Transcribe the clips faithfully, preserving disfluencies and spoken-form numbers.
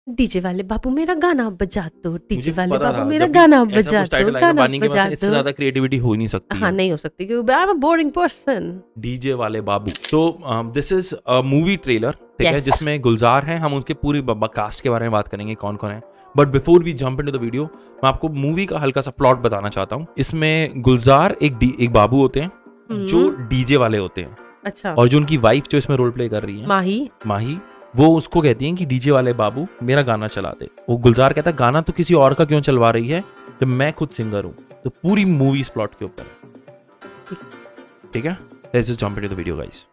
DJ वाले बाबू मेरा गाना बजा दो, डीजे वाले बाबू मेरा गाना बजा दो, गाना बजा दो। इससे ज्यादा क्रिएटिविटी हो नहीं सकती। हाँ, नहीं हो सकती क्योंकि I am a boring person. DJ वाले बाबू। तो this is a movie trailer, ठीक है, जिसमें गुलजार हैं। हम उनके पूरी कास्ट के बारे में बात करेंगे, कौन कौन है। But before we jump into the video, मैं आपको मूवी का हल्का सा प्लॉट बताना चाहता हूँ। इसमें गुलजार एक एक बाबू होते हैं जो डीजे वाले होते हैं। अच्छा। और जो उनकी वाइफ जो इसमें रोल प्ले कर रही है, माही माही वो उसको कहती हैं कि डीजे वाले बाबू मेरा गाना चला दे। वो गुलजार कहता है गाना तो किसी और का क्यों चलवा रही है जब मैं खुद सिंगर हूँ। तो पूरी मूवी इस प्लॉट के ऊपर है, ठीक है। Let's just jump into the video guys.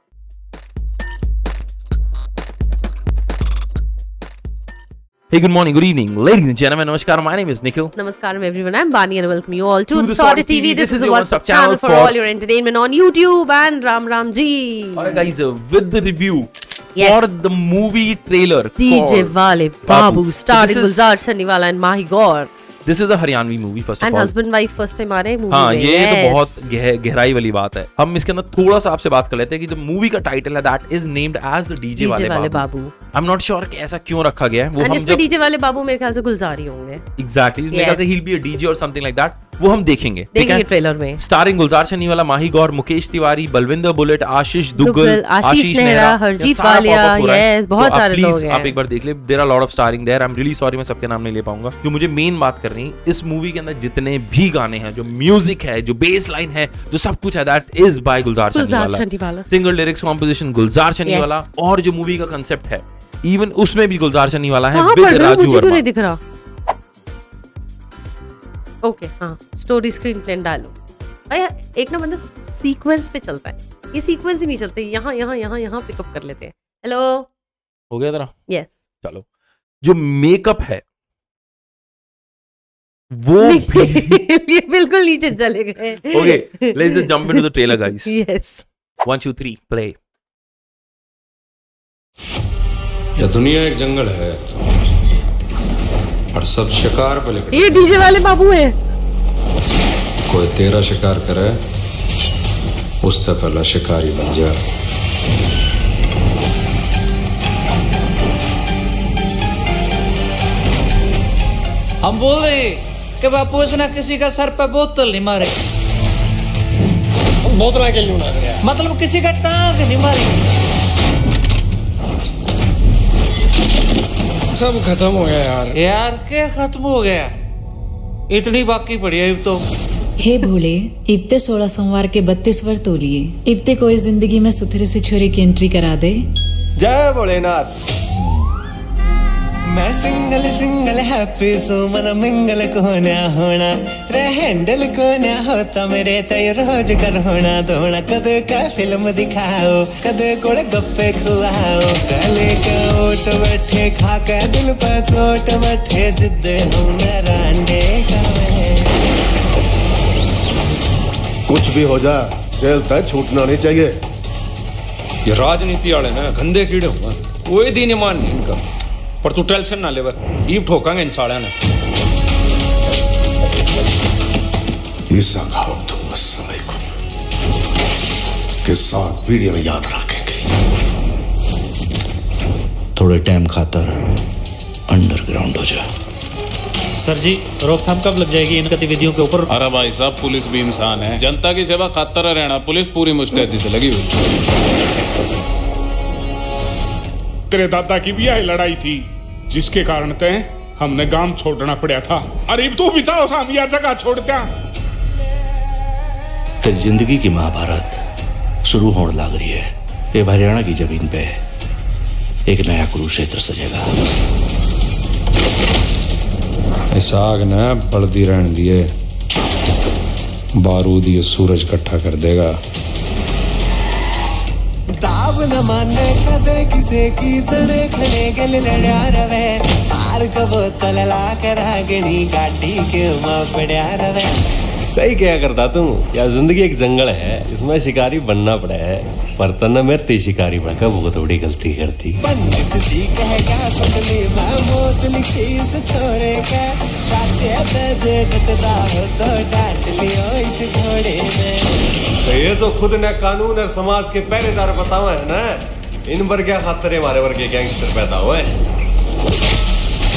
Hey, good morning, good evening, ladies and gentlemen. Namaskar, my name is Nikhil. Namaskar everyone, I'm Bani and welcome you all to, to the Sorted T V. This is the one-stop channel for all your entertainment on YouTube and Ram Ram Ji. Alright guys, uh, with the review yes. for the movie trailer D J Wale Babu, starring Gulzar Chaniwala and Mahi Gaur. This is a Haryanvi movie first of all. And husband wife first time आ रहे हैं movie हाँ, में। ये yes. तो बहुत गह, गहराई वाली बात है। हम इसके अंदर थोड़ा सा आपसे बात कर लेते हैं कि जो मूवी का टाइटल है that is named as the DJ Wale, Wale Babu. I am not sure कि ऐसा क्यों रखा गया है। वो हम जब डीजे वाले बाबू मेरे ख्याल से गुलजार ही होंगे। एग्जैक्टली मेरे ख्याल से he will be a DJ और समथिंग लाइक दैट। वो हम देखेंगे, देखेंगे ट्रेलर में। Starring Gulzar Chaniwala, Mahi Gaur, Mukesh Tiwari, Balwinder Bullet, Ashish Duggal, Ashish Nehra, Harjeet Walia, yes बहुत सारे लोग हैं। आप एक बार देख ले, there are lot of starring there. I am really sorry, मैं सबके नाम नहीं ले पाऊंगा। जो मुझे मेन बात करनी है, इस मूवी के अंदर जितने भी गाने हैं, जो म्यूजिक है, जो बेस लाइन है, जो सब कुछ है, that is by Gulzar Chaniwala. Single lyrics composition Gulzar Chaniwala. और जो मूवी का कंसेप्ट है इवन उसमें भी गुलजार चनीवाला है विद राजू वर्मा। नहीं दिख रहा। ओके हाँ, स्टोरी स्क्रीन प्ले डायलॉग। भैया एक ना बंदा सीक्वेंस पे चलता है, ये सीक्वेंस ही नहीं चलते। यहाँ यहाँ यहाँ यहाँ पिकअप कर लेते हैं। हेलो हो गया तेरा? Yes yes. चलो, जो मेकअप है वो ये बिल्कुल नीचे चले गए। Okay, let's just jump into the trailer guys. Yes, one two three play. यह दुनिया एक जंगल है और सब शिकार पे लिखते। ये डीजे वाले बाबू है। कोई तेरा शिकार करे उससे पहला शिकारी बन जा। हम बोल रहे कि बापू इसने किसी का सर पे बोतल नहीं मारे। बोतल के यूं मतलब किसी का टांग नहीं मारी। सब खत्म हो गया यार। यार क्या खत्म हो गया? इतनी बाकी पड़ी है अब तो। हे भोले, इब्ते सोलह सोमवार के बत्तीस वर तोलिए। इब्ते कोई जिंदगी में सुथरे से छोरे की एंट्री करा दे। जय भोलेनाथ। मैं सिंगल सिंगल हैप्पी सो मन मंगल को ना होना रे हैंडल को ना होता मेरे तय रोज कर होना धोना। कद का फिल्म दिखाओ, कद गोल गप्पे खुआओ, गले का ओट बैठे खा के दिल पर चोट बैठे जिद हम रांडे का। कुछ भी हो जा, जेल तक छूटना नहीं चाहिए। ये राजनीति वाले ना गंदे कीड़े हुआ, कोई दिन मान नहीं इनका। पर तू टेंशन ना ले, ईव ठोकांगे इन साड़िया ने। के साथ वीडियो में याद रखेंगे। थोड़े टाइम खातर अंडरग्राउंड हो जा। सर जी, रोकथाम कब लग जाएगी इन गतिविधियों के ऊपर? अरे भाई साहब, पुलिस भी इंसान है, जनता की सेवा खातर रहना पुलिस पूरी मुस्तैदी से लगी हुई। तेरे दादा की भी यही लड़ाई थी जिसके कारण ते हमने गांव छोड़ना पड़ा था। अरे तू भी चाहो हम यह जगह छोड़ते। तेरी जिंदगी की महाभारत शुरू होने लग रही है। ये हरियाणा की जमीन पे एक नया कुरुक्षेत्र सजेगा। इस आग ने बलदी रहने दिए, बारूद ये सूरज इकट्ठा कर देगा। ताब न माने कदे किसे की चढ़े खने गल लड़ा रवे। पार का बोतल ला कर आगनी गाड़ी के मां पड़ा रवे। सही क्या करता तुम? यार जिंदगी एक जंगल है, इसमें शिकारी बनना पड़ा है। पर तन्ना मेरे शिकारी बनकर बहुत बड़ी गलती करती। पंडित जी कह क्या पटली मैं मोच लिखी इस छोरे का। हो तो डांट लियो इस घोड़े में। तो ये तो खुद ने कानून और समाज के पहरेदार बतावा है ना। इन पर क्या खातर हमारे वर्ग के गैंगस्टर पैदा हुए।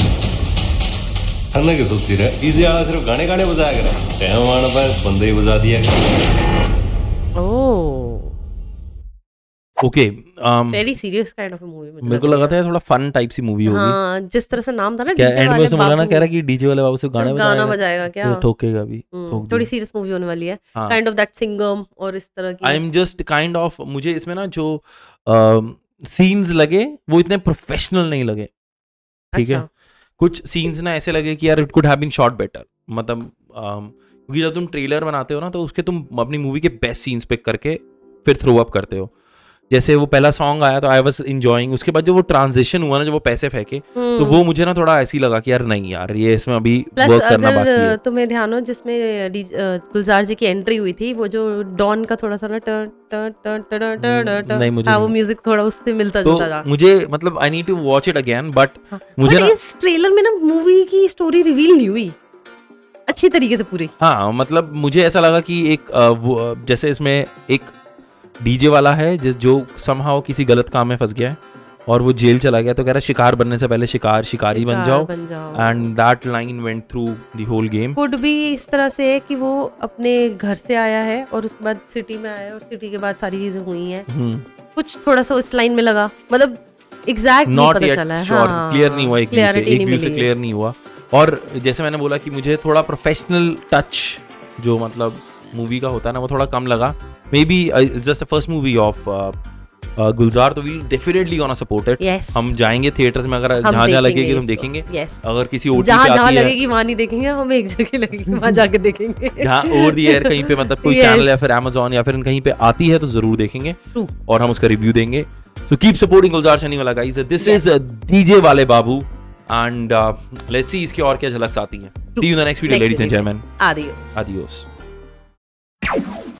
अन्ना के सोची रहे डीजे वाला सिर्फ गाने गाने बजाया करे, टाइम आने पर बंदे ही बजा दिया करे। Oh okay, very serious kind of a movie. मेरे को लगा था थोड़ा फन टाइप सी मूवी होगी। हाँ, जिस तरह से नाम था ना क्या डीजे एंड में वाले उसने बोला ना, बाबू, कह रहा कि डीजे वाले बाबू से गाना गाना बजाएगा क्या, तो ठोकेगा भी, ठोक थोड़ी सीरियस मूवी होने वाली है, हाँ। काइंड ऑफ दैट सिंगम और इस तरह की। I am just kind of, मुझे इसमें ना जो सीन्स लगे वो इतने प्रोफेशनल नहीं लगे, ठीक है। कुछ सीन्स ना ऐसे लगे कि यार it could have been shot better, मतलब क्योंकि जब तुम ट्रेलर बनाते हो ना तो उसके तुम अपनी मूवी के बेस्ट सीन्स पिक करके फिर थ्रो अप करते हो। जैसे वो पहला सॉन्ग आया तो आई वाज एंजॉयिंग, उसके बाद जो वो ट्रांजिशन हुआ ना, जो वो पैसे फेंके, तो वो मुझे ना थोड़ा ऐसी लगा कि यार नहीं यार ये इसमें अभी वर्क करना बाकी है। तुम्हें ध्यान हो जिसमें गुलजार जी की एंट्री हुई थी, वो जो डॉन का थोड़ा सा ना ट ट ट ट नहीं मुझे हाँ, वो म्यूजिक थोड़ा उससे मिलता जुलता था। मुझे मतलब I need to watch it again, but मुझे ना इस ट्रेलर में ना मूवी की स्टोरी रिवील नहीं हुई अच्छी तरीके से पूरी। हाँ, मतलब मुझे ऐसा लगा कि एक जैसे इसमें एक डीजे वाला है जिस जो समहाउ किसी गलत काम में फंस गया है और वो जेल चला गया, तो कह रहा है शिकार बनने से पहले शिकार शिकारी बन जाओ, and that line went through the whole game. कुड भी इस तरह से है कि वो अपने घर से आया है और उसके बाद सिटी में आया और सिटी के बाद सारी चीजें हुई हैं, कुछ थोड़ा सा उस लाइन में लगा, मतलब एग्जैक्ट नहीं पता चला है, हाँ, क्लियर नहीं हुआ, एक व्यू से एक व्यू से क्लियर नहीं हुआ। और जैसे मैंने बोला कि मुझे थोड़ा प्रोफेशनल टच जो मतलब मूवी का होता है ना वो थोड़ा कम लगा। Maybe it's just the first movie of Gulzar, तो we definitely gonna support it. हम जाएंगे थिएटर्स में, अगर जहाँ जहाँ लगेगी हम देखेंगे। yes. अगर किसी ओटीटी जहाँ पे जहाँ आती लगेगी वहाँ नहीं देखेंगे, हम एक जगह लगेगी वहाँ जाके देखेंगे। जहाँ ओवर द एयर कहीं पे मतलब कोई चैनल या फिर अमेज़न या फिर कहीं पे आती है तो जरूर देखेंगे और हम उसका रिव्यू देंगे। सो कीप सपोर्टिंग गुलजार शनिवाला गाइस। दिस इज डीजे वाले बाबू एंड लेट्स सी इसकी और क्या झलक आती है। See you in the next video ladies and gentleman. Adios. Adios.